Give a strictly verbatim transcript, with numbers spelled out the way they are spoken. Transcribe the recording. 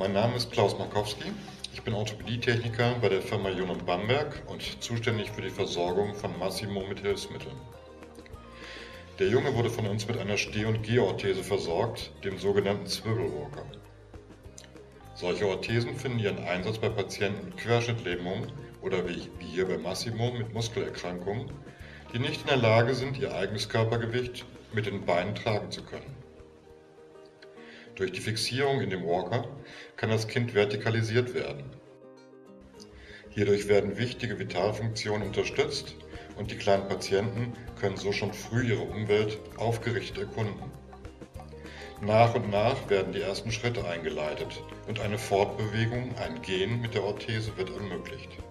Mein Name ist Klaus Markowski. Ich bin Orthopädietechniker bei der Firma Jun und Bamberg und zuständig für die Versorgung von Massimo mit Hilfsmitteln. Der Junge wurde von uns mit einer Steh- und Gehorthese versorgt, dem sogenannten Swivel Walker. Solche Orthesen finden ihren Einsatz bei Patienten mit Querschnittlähmungen oder wie hier bei Massimo mit Muskelerkrankungen, die nicht in der Lage sind, ihr eigenes Körpergewicht mit den Beinen tragen zu können. Durch die Fixierung in dem Walker kann das Kind vertikalisiert werden. Hierdurch werden wichtige Vitalfunktionen unterstützt und die kleinen Patienten können so schon früh ihre Umwelt aufgerichtet erkunden. Nach und nach werden die ersten Schritte eingeleitet und eine Fortbewegung, ein Gehen mit der Orthese wird ermöglicht.